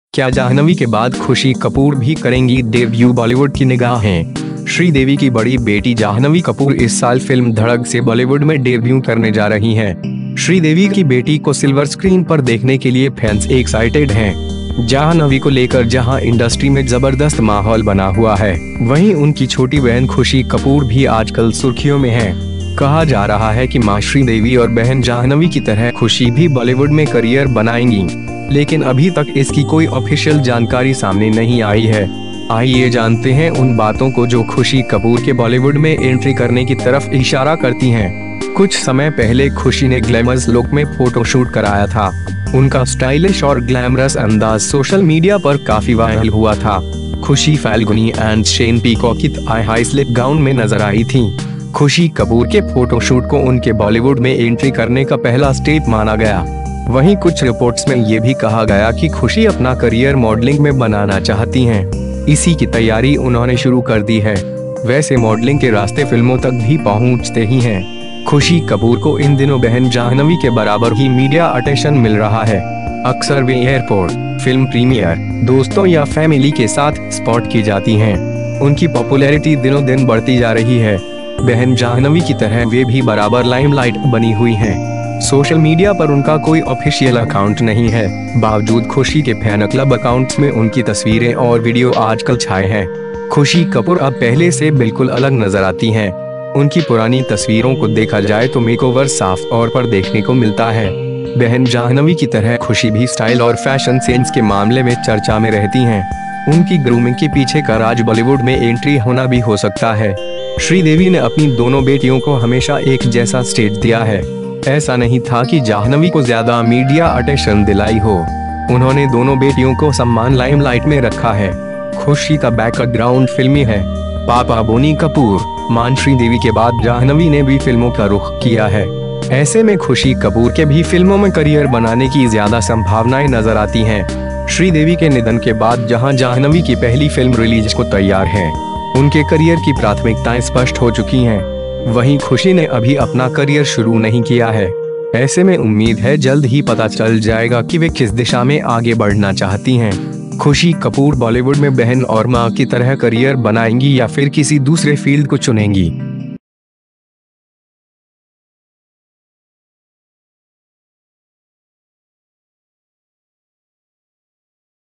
क्या जाह्नवी के बाद खुशी कपूर भी करेंगी डेब्यू? बॉलीवुड की निगाहें। श्रीदेवी की बड़ी बेटी जाह्नवी कपूर इस साल फिल्म धड़क से बॉलीवुड में डेब्यू करने जा रही हैं। श्रीदेवी की बेटी को सिल्वर स्क्रीन पर देखने के लिए फैंस एक्साइटेड हैं। जाह्नवी को लेकर जहां इंडस्ट्री में जबरदस्त माहौल बना हुआ है, वहीं उनकी छोटी बहन खुशी कपूर भी आजकल सुर्खियों में है। कहा जा रहा है कि मां श्रीदेवी और बहन जाह्नवी की तरह खुशी भी बॉलीवुड में करियर बनाएंगी, लेकिन अभी तक इसकी कोई ऑफिशियल जानकारी सामने नहीं आई है। आइए जानते हैं उन बातों को जो खुशी कपूर के बॉलीवुड में एंट्री करने की तरफ इशारा करती हैं। कुछ समय पहले खुशी ने ग्लैमरस लुक में फोटोशूट कराया था। उनका स्टाइलिश और ग्लैमरस अंदाज सोशल मीडिया पर काफी वायरल हुआ था। Khushi Falguni and Shane Peacock की हाई स्लिट गाउन में नजर आई थी। खुशी कपूर के फोटोशूट को उनके बॉलीवुड में एंट्री करने का पहला स्टेप माना गया। वहीं कुछ रिपोर्ट्स में ये भी कहा गया कि खुशी अपना करियर मॉडलिंग में बनाना चाहती हैं। इसी की तैयारी उन्होंने शुरू कर दी है। वैसे मॉडलिंग के रास्ते फिल्मों तक भी पहुंचते ही हैं। खुशी कपूर को इन दिनों बहन जाह्नवी के बराबर ही मीडिया अटेंशन मिल रहा है। अक्सर वे एयरपोर्ट, फिल्म प्रीमियर, दोस्तों या फैमिली के साथ स्पॉट की जाती हैं। उनकी पॉपुलैरिटी दिनों दिन बढ़ती जा रही है। बहन जाह्नवी की तरह वे भी बराबर लाइमलाइट बनी हुई हैं। सोशल मीडिया पर उनका कोई ऑफिशियल अकाउंट नहीं है, बावजूद खुशी के फैन क्लब अकाउंट्स में उनकी तस्वीरें और वीडियो आजकल छाए हैं। खुशी कपूर अब पहले से बिल्कुल अलग नजर आती हैं। उनकी पुरानी तस्वीरों को देखा जाए तो मेकओवर साफ तौर पर देखने को मिलता है। बहन जाह्नवी की तरह खुशी भी स्टाइल और फैशन सेंस के मामले में चर्चा में रहती हैं। उनकी ग्रूमिंग के पीछे का राज बॉलीवुड में एंट्री होना भी हो सकता है। श्रीदेवी ने अपनी दोनों बेटियों को हमेशा एक जैसा स्टेज दिया है। ऐसा नहीं था कि जाह्नवी को ज्यादा मीडिया अटेंशन दिलाई हो। उन्होंने दोनों बेटियों को सम्मान लाइमलाइट में रखा है। खुशी का बैकग्राउंड फिल्मी है। पापा बोनी कपूर, मां श्रीदेवी के बाद जाह्नवी ने भी फिल्मों का रुख किया है। ऐसे में खुशी कपूर के भी फिल्मों में करियर बनाने की ज्यादा संभावनाएं नजर आती हैं। श्रीदेवी के निधन के बाद जहां जाह्नवी की पहली फिल्म रिलीज को तैयार है, उनके करियर की प्राथमिकताएं स्पष्ट हो चुकी हैं। वहीं खुशी ने अभी अपना करियर शुरू नहीं किया है। ऐसे में उम्मीद है जल्द ही पता चल जाएगा कि वे किस दिशा में आगे बढ़ना चाहती हैं। खुशी कपूर बॉलीवुड में बहन और मां की तरह करियर बनाएंगी या फिर किसी दूसरे फील्ड को चुनेंगी।